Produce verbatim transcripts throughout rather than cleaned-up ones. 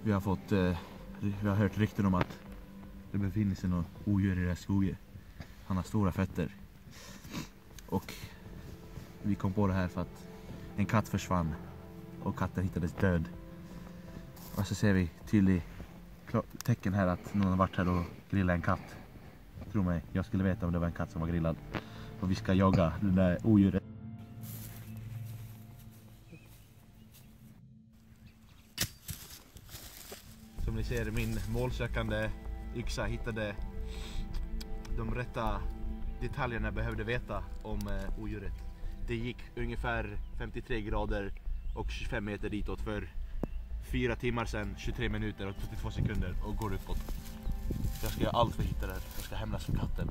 Vi har fått, eh, vi har hört rykten om att det befinner sig någon odjur i den här skogen. Han har stora fötter. Och vi kom på det här för att en katt försvann och katten hittades död. Och så ser vi tydligt tecken här att någon har varit här och grillat en katt. Tro mig, jag skulle veta om det var en katt som var grillad. Och vi ska jaga den där odjuret. Som ni ser, min målsökande yxa hittade de rätta detaljerna jag behövde veta om eh, odjuret. Det gick ungefär femtiotre grader och tjugofem meter ditåt för fyra timmar sedan, tjugotre minuter och trettiotvå sekunder och går uppåt. Jag ska göra allt för att hitta det här. Jag ska hämnas för katten.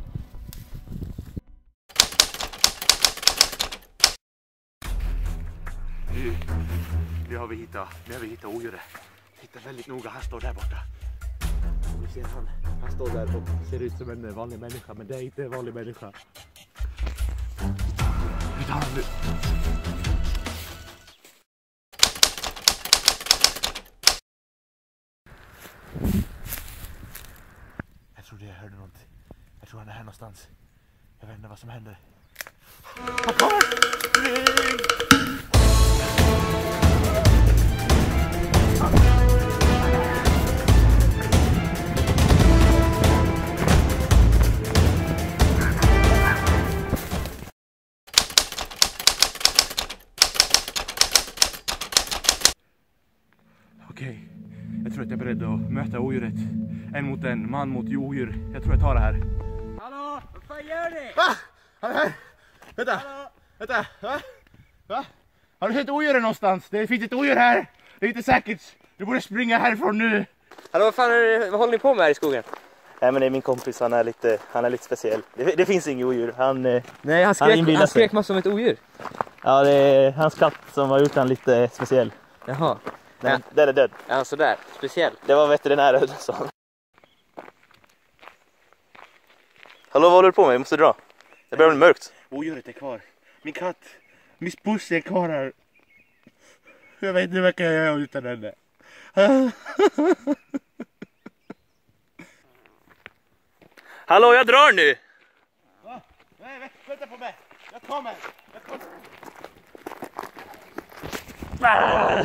Nu, nu har vi hittat, nu har vi hittat odjuret. Titta väldigt noga, han står där borta. Om ni ser han, han står där och ser ut som en vanlig människa, men det är inte en vanlig människa. Vi tar honom nu. Jag trodde jag hörde något. Jag tror han är här någonstans. Jag vet inte vad som händer. Han kommer! Okej, jag tror att jag är beredd att möta odjuret. En mot en, man mot odjur. Jag tror jag tar det här. Hallå, vad fan gör ni? Va? Han är här! Vänta! Hallå? Vänta! Va? Va? Har du sett odjuret någonstans? Det finns ett odjur här! Det är inte säkert! Du borde springa härifrån nu! Hallå, vad fan är det, vad håller ni på med här i skogen? Nej, men det är min kompis, han är lite, han är lite speciell. Det, det finns ingen odjur. Han, eh, Nej, han skrek, han han skrek massor om ett odjur. Ja, det är hans katt som har gjort han lite speciell. Jaha. Men Ja. den är död. Ja, sådär. Speciell. Det var veterinären sa han. Hallå, vad håller du på med? Vi måste dra. Det börjar bli mörkt. Odjuret är kvar. Min katt, Miss Pussy är kvar här. Jag vet inte vad kan jag göra utan henne. Hallå, jag drar nu! Va? Nej, vä vänta på mig. Jag kommer. Jag kommer.